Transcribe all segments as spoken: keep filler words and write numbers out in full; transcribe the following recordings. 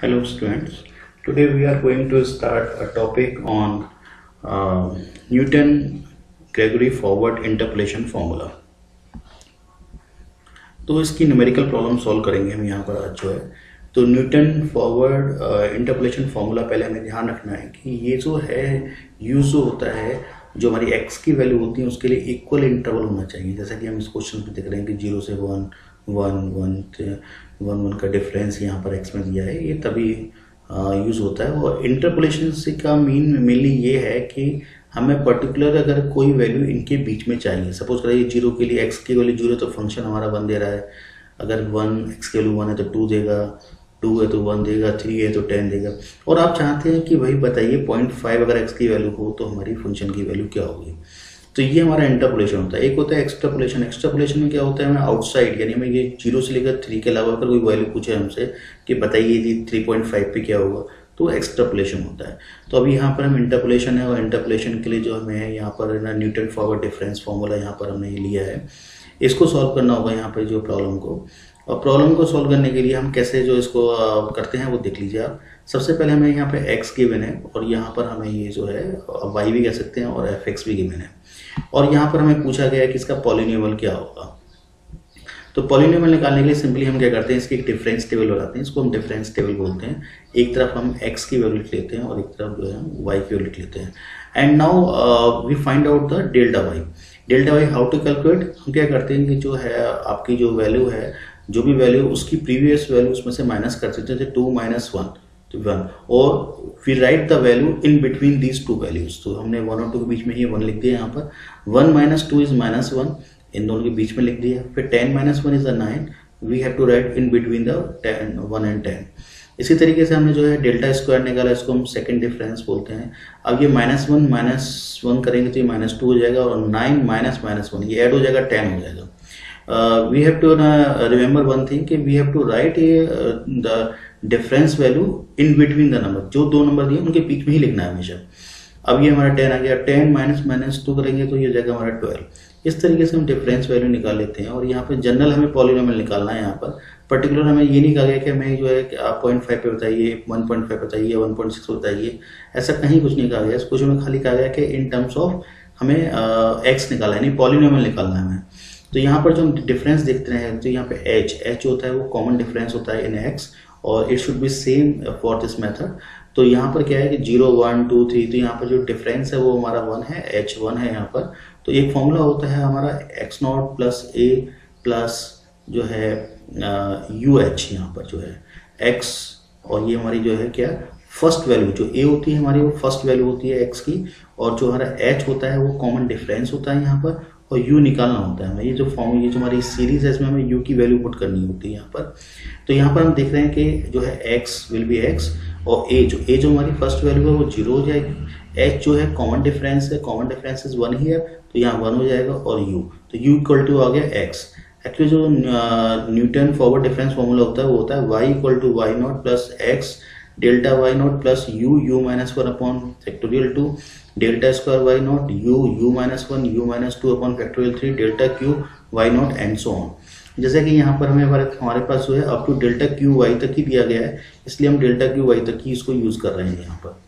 Hello students, today we are going to start a topic on uh, Newton-Gregory forward interpolation formula। तो इसकी numerical problem solve करेंगे हम यहाँ पर आज जो है। तो न्यूटन फॉरवर्ड इंटरपोलेशन फार्मूला पहले हमें ध्यान रखना है कि ये जो है यूज जो होता है जो हमारी x की वैल्यू होती है उसके लिए इक्वल इंटरवल होना चाहिए। जैसा कि हम इस क्वेश्चन में देख रहे हैं कि जीरो से one one one one one का डिफरेंस यहाँ पर x में दिया है, ये तभी यूज होता है। और इंटरपोलेशन से का मीन मेनली ये है कि हमें पर्टिकुलर अगर कोई वैल्यू इनके बीच में चाहिए। सपोज करिए जीरो के लिए x की वैल्यू जीरो तो फंक्शन हमारा वन दे रहा है, अगर वन x की वैल्यू वन है तो टू देगा, टू है तो वन देगा, थ्री है तो टेन देगा। और आप चाहते हैं कि भाई बताइए पॉइंट फाइव अगर x की वैल्यू हो तो हमारी फंक्शन की वैल्यू क्या होगी। तो ये हमारा इंटरपोलेशन होता है। एक होता है एक्सट्रापोलेशन। एक्सट्रापोलेशन में क्या होता है, हमें आउटसाइड यानी हमें ये जीरो से लेकर थ्री के अलावा अगर कोई वैल्यू पूछे हमसे कि बताइए जी थ्री पॉइंट फाइव पे क्या होगा, तो एक्सट्रापोलेशन होता है। तो अभी यहाँ पर हम इंटरपोलेशन है और इंटरपोलेशन के लिए जो हमें है यहाँ पर ना न्यूटन फॉरवर्ड डिफरेंस फॉर्मूला यहाँ पर हमने ये लिया है, इसको सॉल्व करना होगा यहाँ पर जो प्रॉब्लम को। और प्रॉब्लम को सॉल्व करने के लिए हम कैसे जो इसको करते हैं वो देख लीजिए आप। सबसे पहले हमें यहाँ पे x गिवन है और यहाँ पर हमें ये जो है y भी कह सकते हैं और fx भी गिवन है। और यहाँ पर हमें पूछा गया है कि इसका पॉलिनोमियल क्या होगा। तो पॉलिनोमियल निकालने के लिए सिंपली हम क्या करते हैं, इसकी एक डिफरेंस टेबल बनाते हैं, इसको हम डिफरेंस टेबल बोलते हैं। एक तरफ हम x की वैल्यू लिख लेते हैं और एक तरफ जो है हम y की वैल्यू लिख लेते हैं। And now we find out the delta y. Delta y how to calculate, हम क्या करते हैं कि जो है आपकी जो वैल्यू है, जो भी वैल्यू उसकी प्रीवियस वैल्यू उसमें से माइनस कर सकते हैं, टू माइनस वन तो वन, और फिर right the value in between these two values. तो हमने वन और टू के बीच में ये वन लिख दिया यहाँ पर, one minus two is minus one, इन दोनों के बीच में लिख दिया। फिर ten minus one is the nine, we have to write in between the ten one and ten. इसी तरीके से हमने जो है डेल्टा स्क्वायर निकाला, इसको हम सेकंड डिफरेंस बोलते हैं। अब ये माइनस वन माइनस वन करेंगे तो ये माइनस टू हो जाएगा और नाइन माइनस माइनस वन ये ऐड हो जाएगा, टेन हो जाएगा। We have to remember one thing कि we have to write the difference value in between the number, जो दो नंबर दिए उनके बीच में ही लिखना है हमेशा। अब ये हमारा टेन आ गया, टेन माइनस माइनस टू करेंगे तो ये हो जाएगा हमारा ट्वेल्व। इस तरीके से हम डिफरेंस वैल्यू निकाल लेते हैं। और यहाँ पे जनरल हमें पॉलिनोमियल निकालना है। यहाँ पर पर्टिकुलर हमें ये नहीं कहा गया कि हमें जो है कि आप पॉइंट फाइव पे बताइए, वन पॉइंट फाइव बताइए, वन पॉइंट सिक्स बताइए, ऐसा कहीं कुछ नहीं कहा गया। कुछ हमें खाली कहा गया कि इन टर्म्स ऑफ हमें एक्स निकालना है, यानी पॉलिनोमियल निकालना है हमें। तो यहाँ पर जो हम डिफरेंस देखते हैं तो यहाँ पे एच एच होता है वो कॉमन डिफरेंस होता है इन एक्स, और it should be same for this method. तो यहाँ पर क्या है कि जीरो वन टू थ्री, तो यहाँ पर जो डिफरेंस है वो हमारा वन है, एच वन है यहाँ पर। तो एक फॉर्मूला होता है हमारा x not plus a plus जो है यू एच, यहाँ पर जो है एक्स और ये हमारी जो है क्या फर्स्ट वैल्यू, जो ए होती है हमारी वो फर्स्ट वैल्यू होती है एक्स की, और जो हमारा एच होता है वो कॉमन डिफरेंस होता है यहाँ पर, और u निकालना होता है हमें। ये जो फॉर्म ये जो हमारी सीरीज है इसमें हमें u की वैल्यू पुट करनी होती है यहाँ पर। तो यहाँ पर हम देख रहे हैं कि जो है x विल बी x और a जो a जो हमारी फर्स्ट वैल्यू है वो जीरो हो जाएगी। h जो है कॉमन डिफरेंस है, कॉमन डिफरेंस इज वन ही है तो यहाँ वन हो जाएगा, और u तो u इक्वल टू आ गया x। एक्चुअली जो न्यूटन फॉरवर्ड डिफरेंस फॉर्मूला होता है वो होता है y equal to y not plus x delta y not plus u u minus one upon factorial two delta square y not u u minus one u minus two upon factorial three delta Q y not and so on. जैसे कि यहाँ पर हमें हमारे हमारे पास जो है up to delta Q y तक ही दिया गया है, इसलिए हम डेल्टा क्यू वाई तक ही इसको यूज कर रहे हैं यहाँ पर।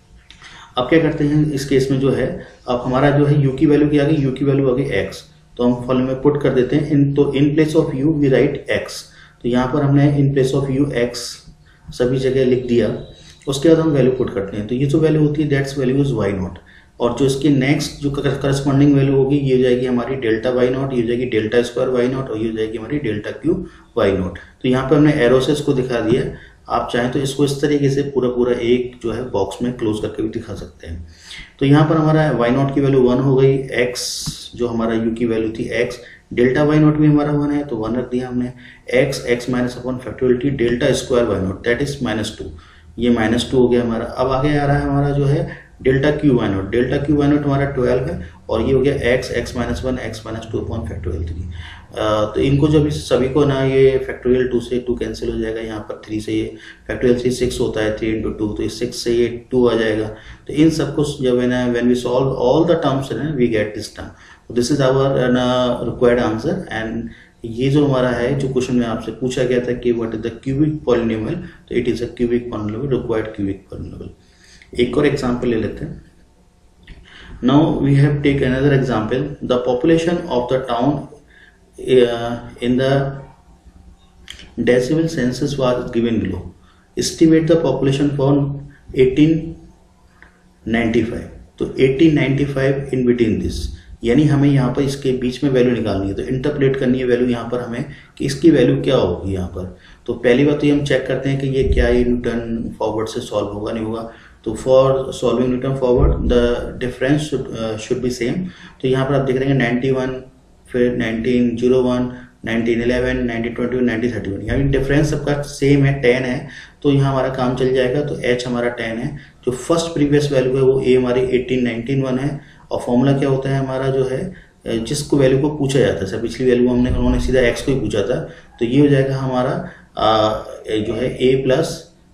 अब क्या करते हैं इस केस में जो है, अब हमारा जो है यू की वैल्यू क्या आ गई, यू की वैल्यू आ गई एक्स, तो हम फॉर्मूले में पुट कर देते हैं इन, तो in place of u we write x. तो यहाँ पर हमने in place of u x सभी जगह लिख दिया। उसके बाद हम वैल्यू पुट करते हैं, तो ये जो वैल्यू होती है that's value is y not, और जो इसकी नेक्स्ट जो करस्पॉन्डिंग वैल्यू होगी ये हो जाएगी हमारी डेल्टा वाई नॉट, ये हो जाएगी डेल्टा स्क्वायर वाई नॉट, और ये हो जाएगी हमारी डेल्टा क्यू वाई नॉट। तो यहाँ पर हमने एरो से इसको दिखा दिया। आप चाहें तो इसको इस तरीके से पूरा पूरा एक जो है बॉक्स में क्लोज करके भी दिखा सकते हैं। तो यहाँ पर हमारा वाई नॉट की वैल्यू वन हो गई, एक्स जो हमारा यू की वैल्यू थी एक्स, डेल्टा वाई नॉट भी हमारा वन है तो वन रख दिया हमने, x x minus upon factorial delta square y not that is minus two, ये माइनस टू हो गया हमारा। अब आगे आ रहा है हमारा जो है delta Q y not, delta Q y not हमारा ट्वेल्व है, और ये हो गया x x minus one x minus two upon factorial three. तो इनको जब इस सभी को ना ये फैक्टोरियल टू से टू कैंसिल हो जाएगा, यहाँ पर थ्री से ये फैक्टोरियल थ्री सिक्स होता है, थ्री इंटू टू तो ये सिक्स से ये टू आ जाएगा। तो इन सबको जब है ना when we solve all the terms we get this term, this is our required answer and ये जो हमारा है, जो क्वेश्चन में आपसे पूछा गया था कि what is the cubic polynomial, so it is a cubic polynomial, required cubic polynomial. एक और एग्जांपल ले लेते हैं। Now we have take another example, the population of the town in the decimal census was given below, estimate the population for eighteen ninety five. तो eighteen ninety five in between this, यानी हमें यहाँ पर इसके बीच में value निकालनी है, तो इंटरप्रेट करनी है वैल्यू यहाँ पर हमें कि इसकी वैल्यू क्या होगी यहाँ पर। तो पहली बात तो ये हम चेक करते हैं कि ये क्या ये न्यूटन फॉरवर्ड से सॉल्व होगा नहीं होगा। तो for solving Newton forward the difference should be same. तो यहाँ पर आप देख रहे हैं नाइंटी वन, फिर nineteen zero one, nineteen eleven, nineteen twenty one, nineteen thirty one, यानी डिफरेंस सबका सेम है, टेन है। तो यहाँ हमारा काम चल जाएगा। तो एच हमारा टेन है, जो फर्स्ट प्रीवियस वैल्यू है वो ए हमारी एटीन नाइनटीन वन है, और फॉर्मूला क्या होता है हमारा जो है जिसको वैल्यू को पूछा जाता है, सर पिछली वैल्यू हमने उन्होंने सीधा एक्स को ही पूछा था, तो ये हो जाएगा हमारा आ, जो है ए प्लस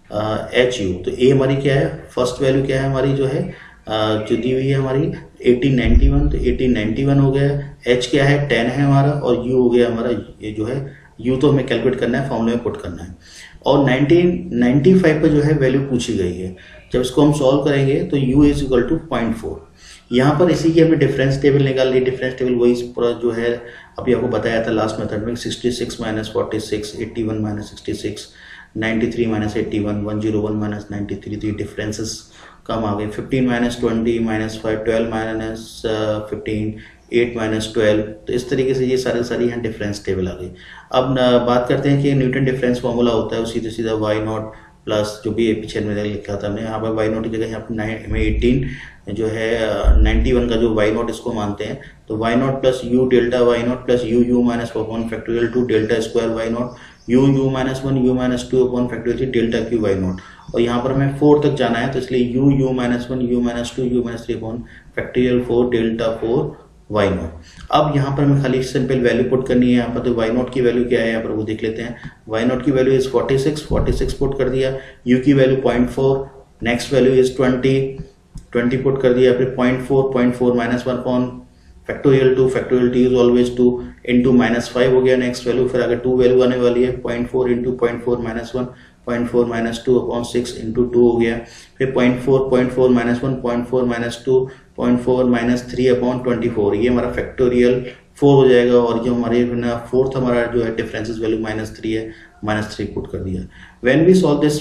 एच यू। तो ए हमारी क्या है, फर्स्ट वैल्यू क्या है हमारी जो है आ, जो दी हुई है हमारी एटीन नाइंटी वन, तो एटीन नाइंटी वन हो गया। एच क्या है, टेन है हमारा, और यू हो गया हमारा, ये जो है यू तो हमें कैलकुलेट करना है, फॉर्मूले में पुट करना है। और नाइनटीन नाइंटी फाइव पर जो है वैल्यू पूछी गई है, जब इसको हम सॉल्व करेंगे तो u is equal to point four. यहाँ पर इसी की हमें डिफरेंस टेबल निकाल ली। डिफरेंस टेबल वही पूरा जो है अभी आपको बताया था लास्ट मेथड में, sixty six minus forty six, eighty one minus sixty six, ninety three minus eighty one, one zero one minus ninety three, तो ये डिफरेंसेस कम आ गए। Fifteen minus twenty minus five, twelve minus fifteen, eight minus twelve, तो इस तरीके से ये सारे सारी यहाँ डिफरेंस टेबल आ गई। अब बात करते हैं कि न्यूटन डिफरेंस फॉर्मूला होता है वो सीधे सीधा वाई नॉट प्लस जो भी पीछे में लिखा था हमने, यहाँ पर वाई नॉट की जगह यहाँ पर हमें एटीन जो है नाइंटी वन का जो वाई नॉट इसको मानते हैं, तो y not plus u delta y not plus u u minus one factorial two delta square y not, u u minus one u minus two upon factorial delta Q y not. और यहाँ पर हमें four तक जाना है, तो इसलिए u u minus one u minus two u minus three upon factorial four delta four y not. अब यहाँ पर हमें खाली सिंपल वैल्यू पुट करनी है यहाँ पर, तो वाई नॉट की वैल्यू क्या है यहाँ पर वो देख लेते हैं। वाई नॉट की value is forty six, forty six put कर दिया, यू की value point four, next value is twenty, twenty put कर दिया, फिर point four, point four minus one upon factorial two, factorial two is always two, into minus five हो गया next value, फिर आगे टू वैल्यू आने वाली है, point four into point four minus one, point four minus two upon six into two हो गया, फिर point four, point four minus one, point four minus two, point four minus three upon twenty four, ये हमारा factorial four हो जाएगा। और जो हमारे फोर्थ हमारा जो है डिफरेंसेस वैल्यू माइनस थ्री है, माइनस थ्री पुट कर दिया। When we solve this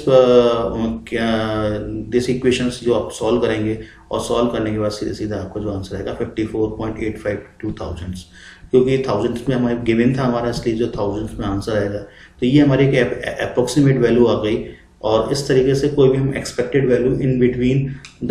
this equations जो आप सॉल्व करेंगे, और सॉल्व करने के बाद सीधे सीधा आपको जो आंसर आएगा fifty four point eight five two thousands, क्योंकि थाउजेंड्स में हमारे गिवन था हमारा, इसलिए जो थाउजेंड्स में आंसर आएगा। तो ये हमारी एक अप्रोक्सीमेट वैल्यू आ गई, और इस तरीके से कोई भी हम expected value in between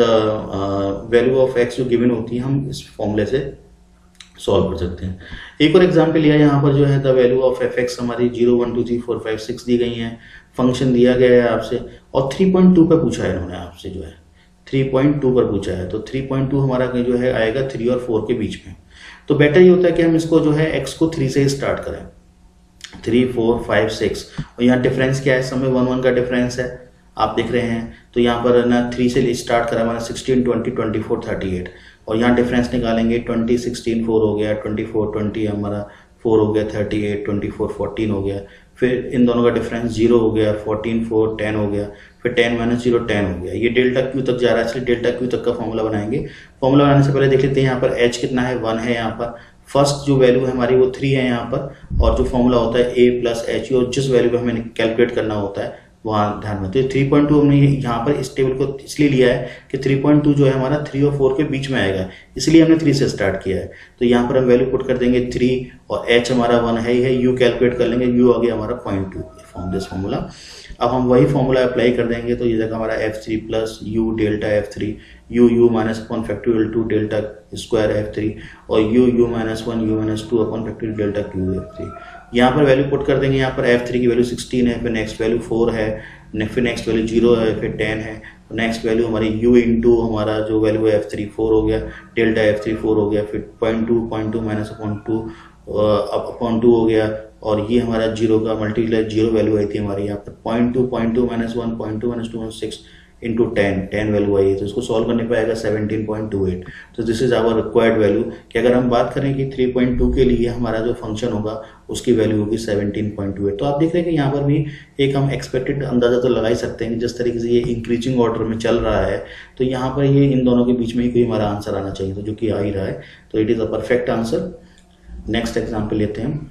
the value of x जो गिवन होती है हम इस फॉर्मूले से सॉल्व कर सकते हैं। एक और एग्जांपल लिया, यहाँ पर जो है the value of f x हमारी zero one two three four five six दी गई है, फंक्शन दिया गया है आपसे, और थ्री पॉइंट टू पे पूछा है इन्होंने आपसे जो है थ्री पॉइंट टू पर पूछा है। तो थ्री पॉइंट टू हमारा जो है आएगा थ्री और फोर के बीच में। तो बेटर ये होता है कि हम इसको जो है एक्स को थ्री से स्टार्ट करें, थ्री फोर फाइव सिक्स, और यहाँ डिफरेंस क्या है, समय वन वन का डिफरेंस है आप देख रहे हैं। तो यहाँ पर ना थ्री से स्टार्ट करा हमारा sixteen twenty twenty four thirty eight, और यहाँ डिफरेंस निकालेंगे, ट्वेंटी सिक्सटीन फोर हो गया, ट्वेंटी फोर ट्वेंटी हमारा फोर हो गया, thirty eight twenty four fourteen हो गया, फिर इन दोनों का डिफरेंस जीरो हो गया, फोर्टीन फोर टेन हो गया, फिर टेन माइनस जीरो टेन हो गया। ये डेल्टा क्यू तक जा रहा है, इसलिए डेल्टा क्यू तक का फॉर्मूला बनाएंगे। फॉर्मूला बनाने से पहले देख लेते हैं यहाँ पर एच कितना है, वन है यहाँ पर, फर्स्ट जो वैल्यू है हमारी वो थ्री है यहाँ पर, और जो फॉर्मूला होता है ए प्लस एच यू, और जिस वैल्यू को हमें कैलकुलेट करना होता है वहाँ ध्यान में। तो थ्री पॉइंट टू हमने यहाँ पर इस टेबल को इसलिए लिया है कि थ्री पॉइंट टू जो है हमारा थ्री और फोर के बीच में आएगा, इसलिए हमने थ्री से स्टार्ट किया है। तो यहाँ पर हम वैल्यू पुट कर देंगे थ्री, और एच हमारा वन है ही है, यू कैलकुलेट कर लेंगे, यू आ गया हमारा point two form this formula. अब हम वही फॉर्मूला अप्लाई कर देंगे, तो ये जगह हमारा f three plus u delta f three, u u minus upon factorial two delta square f three, और u u minus one u minus two upon factorial delta cube f three. यहाँ पर value put कर देंगे, यहाँ पर f three की value sixteen है, फिर नेक्स्ट वैल्यू फोर है, फिर नेक्स्ट वैल्यू जीरो है, फिर टेन है, नेक्स्ट वैल्यू हमारी u इंटू हमारा जो वैल्यू है एफ थ्री फोर हो गया, डेल्टा एफ थ्री फोर हो गया, फिर point two point two minus upon two upon two हो गया, और ये हमारा जीरो का मल्टीप्लाई जीरो वैल्यू आई थी हमारी यहाँ पर, point two point two minus one, point two minus two one six into ten, ten value आई है, तो इसको सॉल्व करने पे आएगा सेवनटीन पॉइंट टू एट। तो this is our required value कि अगर हम बात करें कि थ्री पॉइंट टू के लिए हमारा जो फंक्शन होगा उसकी वैल्यू होगी सेवनटीन पॉइंट टू एट। तो आप देख रहे हैं कि यहाँ पर भी एक हम एक्सपेक्टेड अंदाजा तो लगा ही सकते हैं कि जिस तरीके से ये इंक्रीजिंग ऑर्डर में चल रहा है तो यहाँ पर ये इन दोनों के बीच में ही कोई हमारा आंसर आना चाहिए, तो जो कि आ ही रहा है, तो it is a perfect answer. Next example लेते हैं।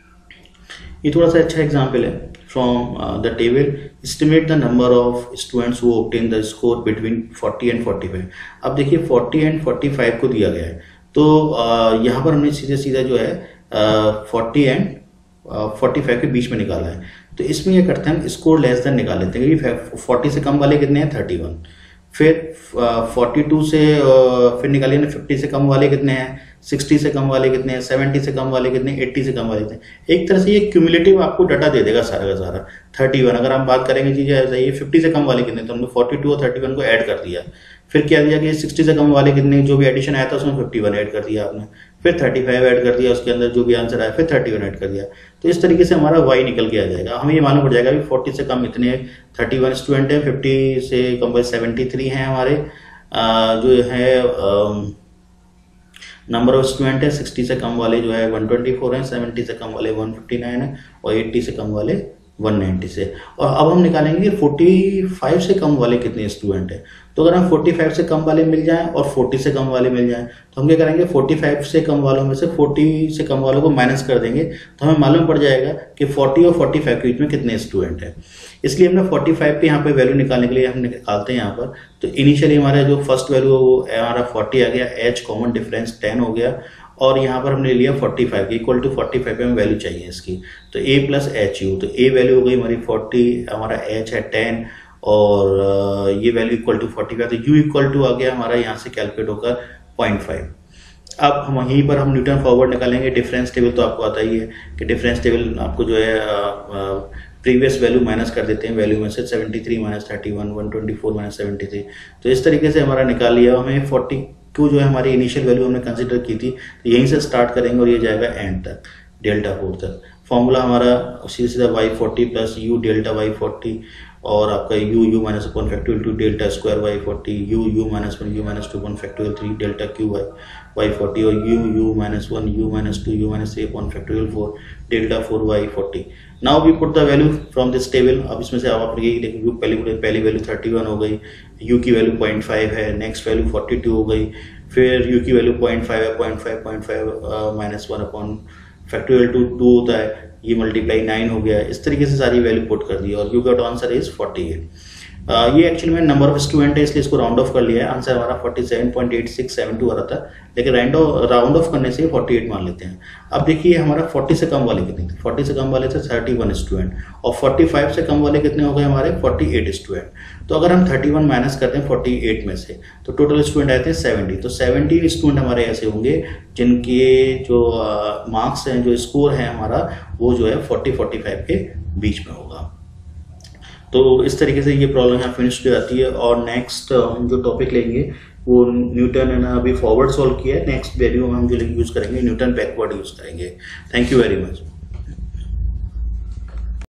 ये थोड़ा सा अच्छा एग्जाम्पल है। From the table estimate the number of students who obtain the score between forty and forty five. अब देखिए फोर्टी एंड फोर्टी फाइव को दिया गया है, तो uh, यहाँ पर हमने सीधे सीधा जो है फोर्टी एंड फोर्टी फाइव के बीच में निकाला है। तो इसमें ये करते हैं हम स्कोर लेस देन निकाल लेते हैं कि फोर्टी से कम वाले कितने हैं, थर्टी वन। फिर फोर्टी टू से uh, फिर निकालिए ना, फिफ्टी से कम वाले कितने हैं, सिक्सटी से कम वाले कितने हैं, सेवेंटी से कम वाले कितने हैं, एट्टी से कम वाले कितने हैं। एक तरह से ये क्यूमुलेटिव आपको डाटा दे देगा सारा का सारा। थर्टी वन अगर हम बात करेंगे चीजें ऐसा, ये फिफ्टी से कम वाले कितने, तो हमने फोर्टी टू और थर्टी वन को ऐड कर दिया। फिर क्या दिया कि सिक्सटी से कम वाले कितने, जो भी एडिशन आया था उसमें फिफ्टी वन ऐड कर दिया आपने, फिर थर्टी फाइव ऐड कर दिया, उसके अंदर जो भी आंसर आया फिर थर्टी वन ऐड कर दिया। तो इस तरीके से हमारा वाई निकल के आ जाएगा। हमें ये मालूम पड़ जाएगा कि फोर्टी से कम इतने थर्टी वन स्टूडेंट हैं, फिफ्टी से कम सेवेंटी थ्री हैं हमारे आ, जो है नंबर ऑफ स्टूडेंट है, सिक्सटी से कम वाले जो है वन ट्वेंटी फोर हैं, सेवेंटी से कम वाले वन फिफ्टी नाइन है और एट्टी से कम वाले वन नाइंटी से। और अब हम निकालेंगे फोर्टी फाइव से कम वाले कितने स्टूडेंट हैं। तो अगर हम फोर्टी फाइव से कम वाले मिल जाएं और फोर्टी से कम वाले मिल जाएं तो हम क्या करेंगे, फोर्टी फाइव से कम वालों में से फोर्टी से कम वालों को माइनस कर देंगे, तो हमें मालूम पड़ जाएगा कि फोर्टी और फोर्टी फाइव के बीच में कितने स्टूडेंट हैं। इसलिए हमने फोर्टी फाइव पे यहाँ पे वैल्यू निकालने के लिए हम निकालते हैं यहाँ पर। तो इनिशियली हमारा जो फर्स्ट वैल्यू है वो हमारा फोर्टी आ गया, एच कॉमन डिफरेंस टेन हो गया, और यहाँ पर हमने लिया forty five equal to forty five पे हमें वैल्यू चाहिए इसकी, तो a प्लस एच यू। तो a वैल्यू हो गई हमारी फोर्टी, हमारा h है टेन और ये value equal to forty five, तो u इक्वल टू आ गया हमारा यहाँ से कैलकुलेट होकर पॉइंट फाइव। अब हम वहीं पर हम न्यूटन फॉरवर्ड निकालेंगे। डिफरेंस टेबल तो आपको आता ही है कि डिफरेंस टेबल आपको जो है प्रीवियस वैल्यू माइनस कर देते हैं, वैल्यू में से seventy three minus thirty one, one twenty four minus seventy three. तो इस तरीके से हमारा निकाल लिया। हमें फोर्टी टू जो है हमारी इनिशियल वैल्यू हमने कंसिडर की थी, तो यहीं से स्टार्ट करेंगे और ये जाएगा एंड तक, डेल्टा फोर तक। फॉर्मूला हमारा सीधा सीधा y forty plus u delta y forty और आपका u u minus upon factorial two delta square y forty, u u minus one u minus two upon factorial three delta Q y y forty, और u u minus one u minus two u minus three upon factorial four delta four y forty. Now we put the value from this table. अब इसमें से आप यही देखिए, पहली पहली value thirty one हो गई, यू की वैल्यू पॉइंट फाइव है, नेक्स्ट वैल्यू फोर्टी टू हो गई, फिर यू की वैल्यू पॉइंट फाइव है, point five point five minus one upon factorial two two होता है, ये मल्टीप्लाई नाइन हो गया। इस तरीके से सारी वैल्यू पुट कर दी और u got answer is forty eight. ये एक्चुअली में नंबर ऑफ स्टूडेंट है इसलिए इसको राउंड ऑफ कर लिया है। आंसर हमारा forty seven point eight six seven two आ रहा था, लेकिन राउंड ऑफ करने से फोर्टी एट मान लेते हैं। अब देखिए हमारा फोर्टी से कम वाले कितने थे, फोर्टी से कम वाले थे थर्टी वन स्टूडेंट, और फोर्टी फाइव से कम वाले कितने हो गए हमारे फोर्टी एट स्टूडेंट। तो अगर हम थर्टी वन माइनस करते हैं फोर्टी एट में से तो टोटल स्टूडेंट आए थे सेवेंटी। तो सेवेंटी स्टूडेंट हमारे ऐसे होंगे जिनके जो मार्क्स हैं, जो स्कोर है हमारा, वो जो है फोर्टी फोर्टी फाइव के बीच में होगा। तो इस तरीके से ये प्रॉब्लम यहाँ फिनिश हो जाती है। और नेक्स्ट हम जो टॉपिक लेंगे वो न्यूटन है ना, अभी फॉरवर्ड सॉल्व किया है, नेक्स्ट वैल्यू हम जो यूज़ करेंगे न्यूटन बैकवर्ड यूज़ करेंगे। Thank you very much.